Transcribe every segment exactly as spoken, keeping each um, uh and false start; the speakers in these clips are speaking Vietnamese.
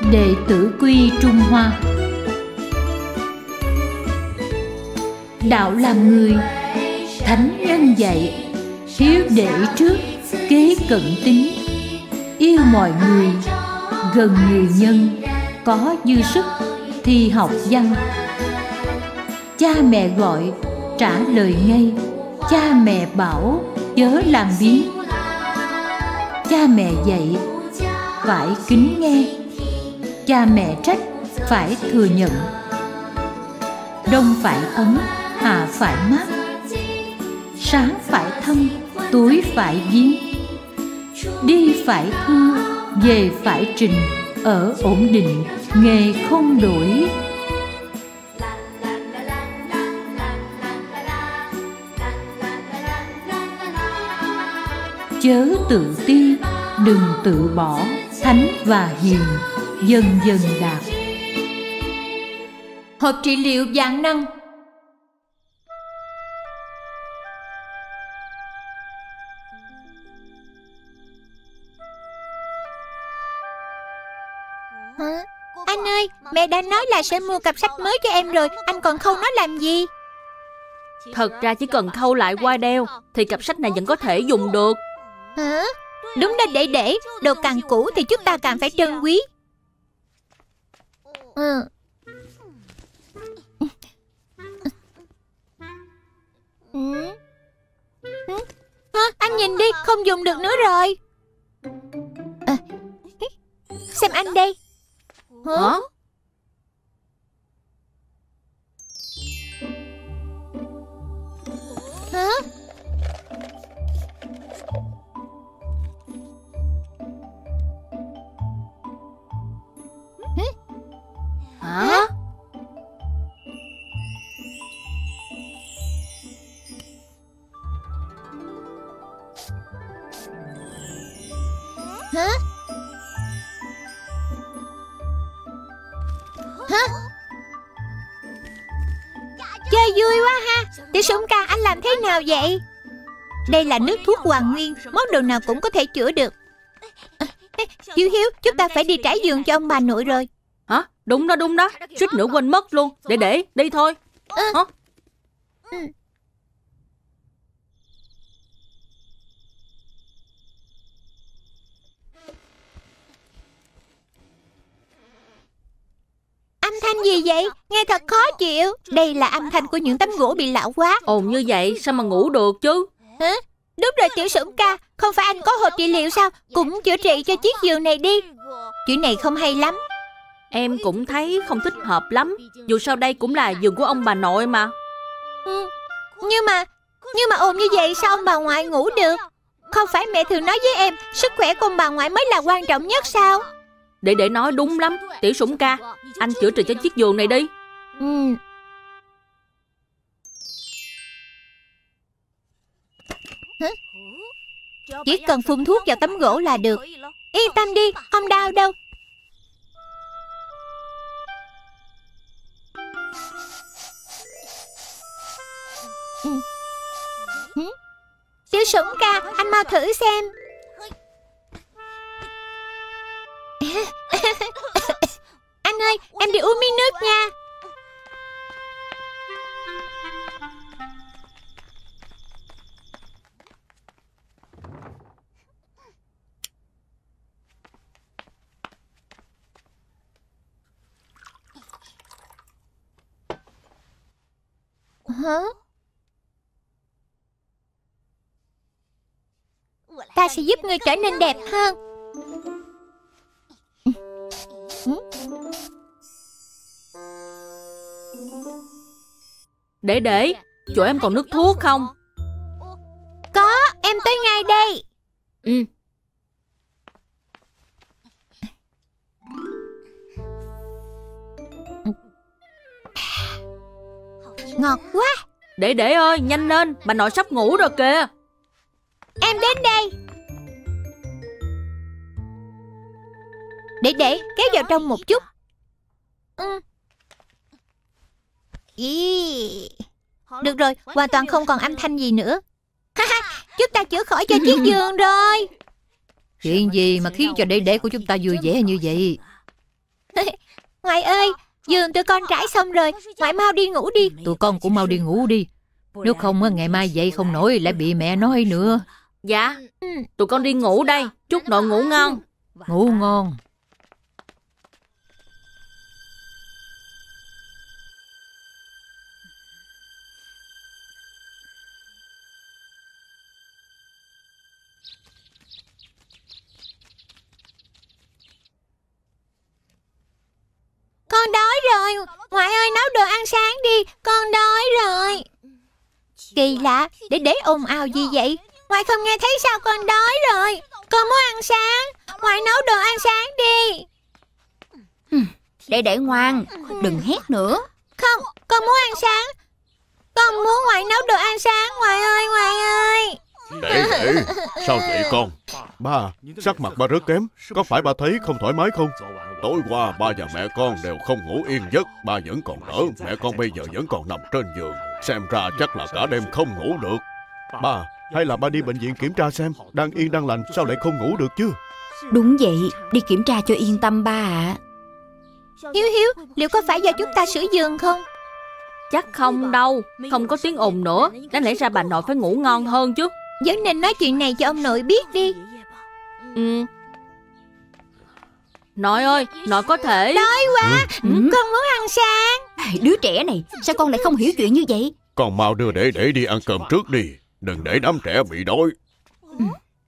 Đệ tử Quy Trung Hoa. Đạo làm người, thánh nhân dạy, hiếu đệ trước, kế cận tín, yêu mọi người, gần người nhân, có dư sức thì học văn. Cha mẹ gọi trả lời ngay, cha mẹ bảo chớ làm biếng. Cha mẹ dạy phải kính nghe, cha mẹ trách phải thừa nhận. Đông phải ấm, hạ phải mát, sáng phải thâm, tối phải viếng. Đi phải thưa, về phải trình, ở ổn định, nghề không đổi. Chớ tự ti, đừng tự bỏ, thánh và hiền dần dần đạt. Hộp trị liệu vạn năng. Hả? Anh ơi, mẹ đã nói là sẽ mua cặp sách mới cho em rồi, anh còn khâu nó làm gì? Thật ra chỉ cần khâu lại qua đeo thì cặp sách này vẫn có thể dùng được. Hả? Đúng đó để để, đồ càng cũ thì chúng ta càng phải trân quý. Ừ. Ừ. À, anh nhìn đi, không dùng được nữa rồi. À, xem anh đây. Hả? Hả? Hả? Hả? Hả? Chơi vui quá ha. Tiểu Sủng ca, anh làm thế nào vậy? Đây là nước thuốc Hoàng Nguyên, món đồ nào cũng có thể chữa được. À, Hiếu Hiếu, chúng ta phải đi trải giường cho ông bà nội rồi. Hả? Đúng đó, đúng đó. Suýt nữa quên mất luôn. Để để, đi thôi. À. Hả? Ừ. Âm thanh gì vậy? Nghe thật khó chịu. Đây là âm thanh của những tấm gỗ bị lão quá. Ồn như vậy sao mà ngủ được chứ? Hả? Đúng rồi Tiểu Sủng ca, không phải anh có hộp trị liệu sao? Cũng chữa trị cho chiếc giường này đi. Chuyện này không hay lắm. Em cũng thấy không thích hợp lắm. Dù sao đây cũng là giường của ông bà nội mà. Ừ. Nhưng mà Nhưng mà ồn như vậy sao ông bà ngoại ngủ được? Không phải mẹ thường nói với em sức khỏe của ông bà ngoại mới là quan trọng nhất sao? Để để nói đúng lắm. Tiểu Sủng ca, anh chữa trị cho chiếc giường này đi. Ừ. Hả? Chỉ cần phun thuốc vào tấm gỗ là được. Yên tâm đi, không đau đâu. Ừ. Ừ. Tiểu Sủng ca, anh mau thử xem. Anh ơi, em đi uống miếng nước nha. Hả? Ta sẽ giúp ngươi trở nên đẹp hơn. Để để, chỗ em còn nước thuốc không? Có, em tới ngay đây. Ừ. Ngọt quá. Để để ơi, nhanh lên, bà nội sắp ngủ rồi kìa. Em đến đây. Để để, kéo vào trong một chút. Ừ. Ý. Được rồi, hoàn toàn không còn âm thanh gì nữa. Chúng ta chữa khỏi cho chiếc giường rồi. Chuyện gì mà khiến cho đệ đệ của chúng ta vui vẻ như vậy? Ngoại ơi, giường tụi con trải xong rồi, ngoại mau đi ngủ đi. Tụi con cũng mau đi ngủ đi. Nếu không á, ngày mai dậy không nổi lại bị mẹ nói nữa. Dạ, tụi con đi ngủ đây. Chúc nội ngủ ngon. Ngủ ngon. Con đói rồi. Ngoại ơi, nấu đồ ăn sáng đi. Con đói rồi. Kỳ lạ, để để ồn ào gì vậy? Ngoại không nghe thấy sao? Con đói rồi. Con muốn ăn sáng. Ngoại nấu đồ ăn sáng đi. Để để ngoan, đừng hét nữa. Không, con muốn ăn sáng. Con muốn ngoại nấu đồ ăn sáng. Ngoại ơi, ngoại ơi. Để để, sao vậy con? Ba, sắc mặt ba rất kém. Có phải ba thấy không thoải mái không? Tối qua ba và mẹ con đều không ngủ yên giấc. Ba vẫn còn đỡ, mẹ con bây giờ vẫn còn nằm trên giường. Xem ra chắc là cả đêm không ngủ được. Ba, hay là ba đi bệnh viện kiểm tra xem. Đang yên đang lành sao lại không ngủ được chứ? Đúng vậy, đi kiểm tra cho yên tâm ba ạ. Hiếu Hiếu, liệu có phải do chúng ta sửa giường không? Chắc không đâu. Không có tiếng ồn nữa. Đáng lẽ ra bà nội phải ngủ ngon hơn chứ. Vẫn nên nói chuyện này cho ông nội biết đi. Ừ. Nội ơi, nội có thể... Đói quá, ừ. Con muốn ăn sáng. Đứa trẻ này, sao con lại không hiểu chuyện như vậy? Con mau đưa để để đi ăn cơm trước đi. Đừng để đám trẻ bị đói. ừ.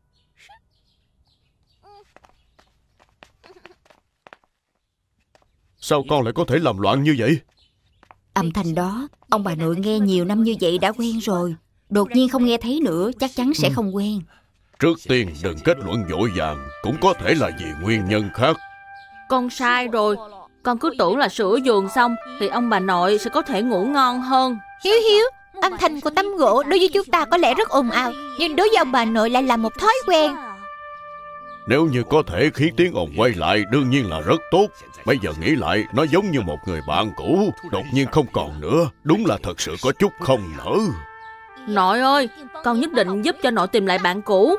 Sao con lại có thể làm loạn như vậy? Âm thanh đó, ông bà nội nghe nhiều năm như vậy đã quen rồi. Đột nhiên không nghe thấy nữa, chắc chắn sẽ không quen. Trước tiên đừng kết luận vội vàng. Cũng có thể là vì nguyên nhân khác. Con sai rồi. Con cứ tưởng là sửa giường xong thì ông bà nội sẽ có thể ngủ ngon hơn. Hiếu Hiếu, âm thanh của tấm gỗ đối với chúng ta có lẽ rất ồn ào, nhưng đối với ông bà nội lại là một thói quen. Nếu như có thể khiến tiếng ồn quay lại, đương nhiên là rất tốt. Bây giờ nghĩ lại, nó giống như một người bạn cũ, đột nhiên không còn nữa. Đúng là thật sự có chút không nỡ. Nội ơi, con nhất định giúp cho nội tìm lại bạn cũ.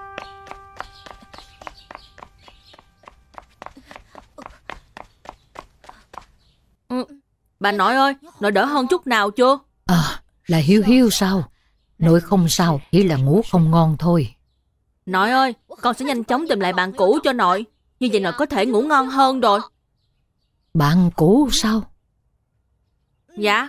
ừ, Bà nội ơi, nội đỡ hơn chút nào chưa? À, là Hiếu Hiếu sao? Nội không sao, chỉ là ngủ không ngon thôi. Nội ơi, con sẽ nhanh chóng tìm lại bạn cũ cho nội. Như vậy nội có thể ngủ ngon hơn rồi. Bạn cũ sao? Dạ.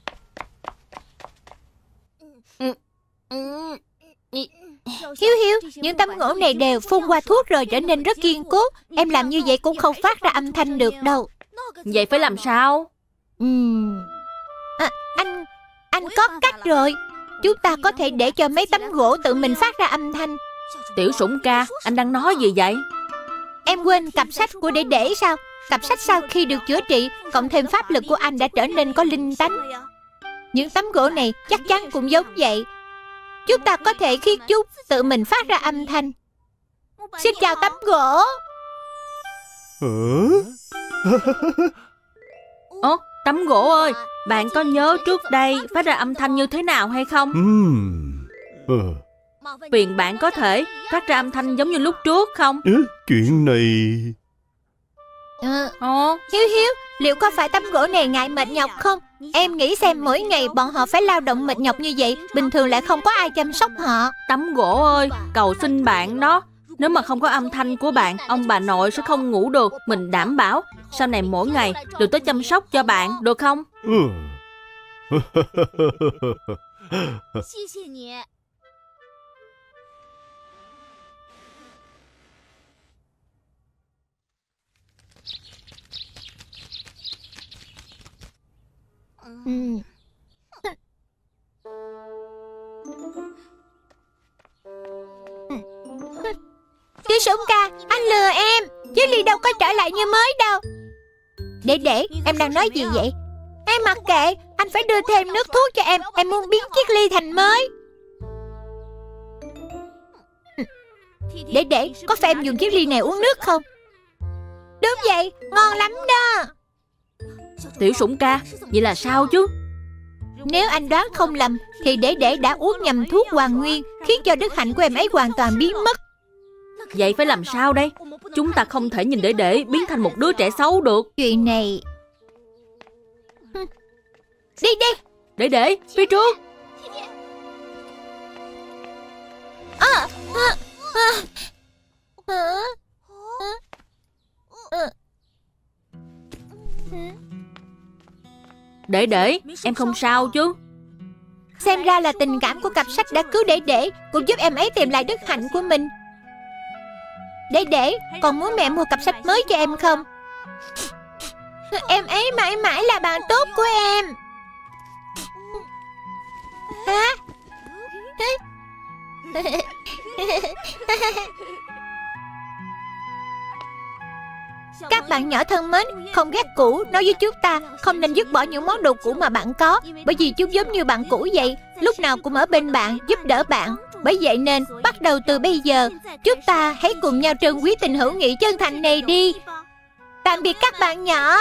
Hiếu Hiếu, những tấm gỗ này đều phun qua thuốc rồi trở nên rất kiên cố. Em làm như vậy cũng không phát ra âm thanh được đâu. Vậy phải làm sao? uhm. à, Anh Anh có cách rồi. Chúng ta có thể để cho mấy tấm gỗ tự mình phát ra âm thanh. Tiểu Sủng ca, anh đang nói gì vậy? Em quên cặp sách của Để Để sao? Cặp sách sau khi được chữa trị, cộng thêm pháp lực của anh đã trở nên có linh tánh. Những tấm gỗ này chắc chắn cũng giống vậy. Chúng ta có thể khiến chúng tự mình phát ra âm thanh. Xin chào tấm gỗ. Ồ, tấm gỗ ơi, bạn có nhớ trước đây phát ra âm thanh như thế nào hay không? Uhm. Ừ. Phiền bạn có thể phát ra âm thanh giống như lúc trước không? Ừ, chuyện này... à, Ồ. Hiếu Hiếu, liệu có phải tấm gỗ này ngại mệt nhọc không? Em nghĩ xem mỗi ngày bọn họ phải lao động mệt nhọc như vậy, bình thường lại không có ai chăm sóc họ. Tấm gỗ ơi, cầu xin bạn đó. Nếu mà không có âm thanh của bạn, ông bà nội sẽ không ngủ được. Mình đảm bảo sau này mỗi ngày đều tới chăm sóc cho bạn, được không? Ừ. Ừ. Tiểu Sủng ca, anh lừa em. Chiếc ly đâu có trở lại như mới đâu. Để để, em đang nói gì vậy? Em mặc kệ, anh phải đưa thêm nước thuốc cho em. Em muốn biến chiếc ly thành mới. Để để, có phải em dùng chiếc ly này uống nước không? Đúng vậy, ngon lắm đó. Tiểu Sủng ca, vậy là sao chứ? Nếu anh đoán không lầm thì Để Để đã uống nhầm thuốc Hoàng Nguyên, khiến cho đức hạnh của em ấy hoàn toàn biến mất. Vậy phải làm sao đây? Chúng ta không thể nhìn để để biến thành một đứa trẻ xấu được. Chuyện này... Đi đi. Để để, phía trước. À, à, à, à, à. Để để, em không sao chứ? Xem ra là tình cảm của cặp sách đã cứu Để Để, cũng giúp em ấy tìm lại đức hạnh của mình. Để Để, còn muốn mẹ mua cặp sách mới cho em không? Em ấy mãi mãi là bạn tốt của em. Hả? Các bạn nhỏ thân mến, không ghét cũ, nói với chúng ta không nên dứt bỏ những món đồ cũ mà bạn có, bởi vì chúng giống như bạn cũ vậy, lúc nào cũng ở bên bạn, giúp đỡ bạn. Bởi vậy nên, bắt đầu từ bây giờ, chúng ta hãy cùng nhau trân quý tình hữu nghị chân thành này đi. Tạm biệt các bạn nhỏ.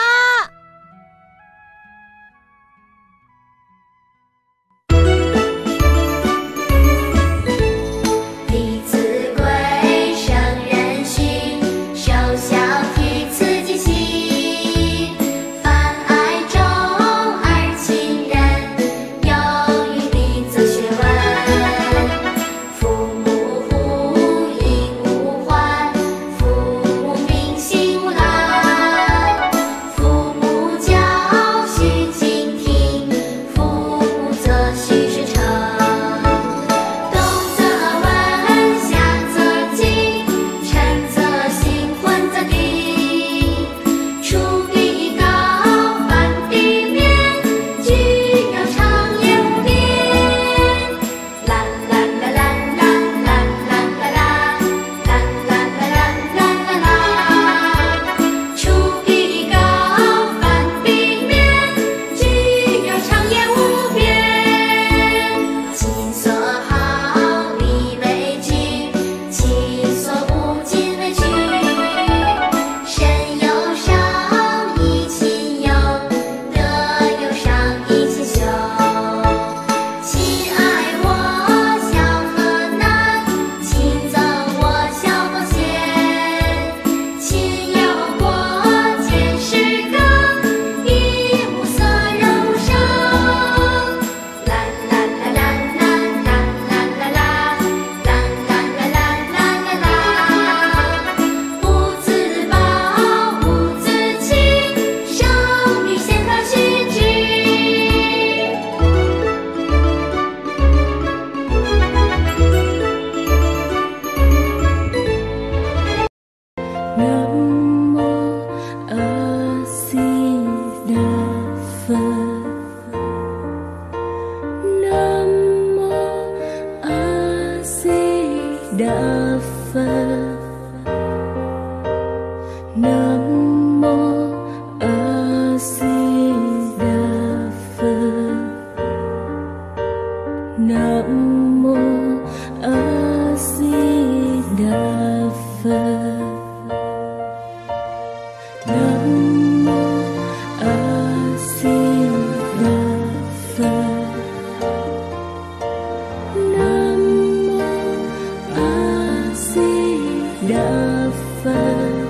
Đà Phật.